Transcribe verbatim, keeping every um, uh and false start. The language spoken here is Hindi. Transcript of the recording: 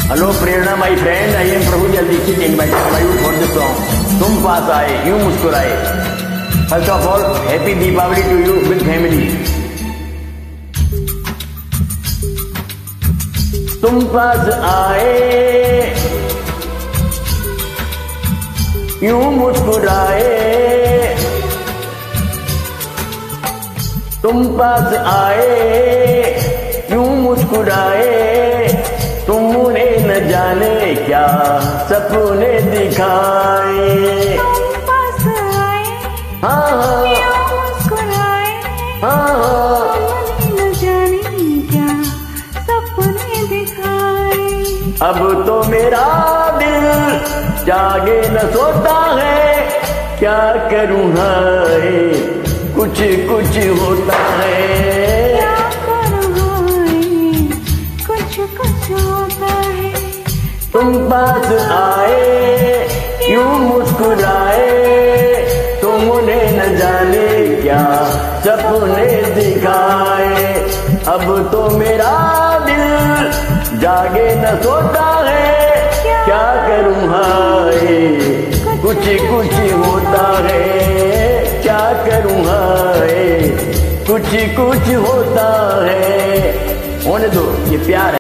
Hello Prerna my friend, I am Prabhu Dikshit invited by you for the song तुम पास आए यूं मुस्कुराए। First of all happy Deepawali to you with family. तुम पास आए यूं मुस्कुराए, तुम पास आए यूं मुस्कुराए, तुमने न जाने क्या सपने दिखाए। तुम पास आए हाँ हाँ यूं मुस्कुराए, हाँ हाँ तुमने न जाने क्या सपने दिखाए। अब तो मेरा दिल जागे न सोता है, क्या करूँ हाय कुछ कुछ होता है। क्या करूँ हाय कुछ कुछ होता है। तुम पास आए यूं मुस्कुराए, तुमने न जाने क्या सपने दिखाए। अब तो मेरा दिल जागे न सोता है, क्या करूँ हाय कुछ कुछ होता है। क्या करूँ हाय कुछ कुछ होता है। होने दो, ये प्यार है।